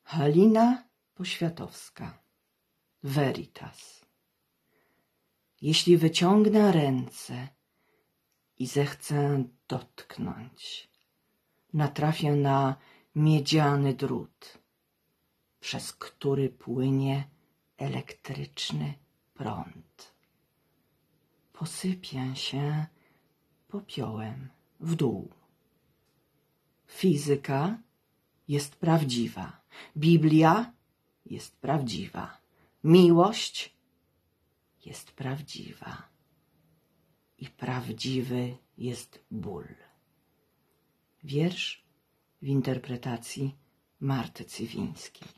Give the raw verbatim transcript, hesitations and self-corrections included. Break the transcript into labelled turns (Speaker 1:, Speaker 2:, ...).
Speaker 1: Halina Poświatowska. Veritas. Jeśli wyciągnę ręce i zechcę dotknąć, natrafię na miedziany drut, przez który płynie elektryczny prąd. Posypię się popiołem w dół. Fizyka jest prawdziwa, Biblia jest prawdziwa, miłość jest prawdziwa i prawdziwy jest ból. Wiersz w interpretacji Marty Cywińskiej.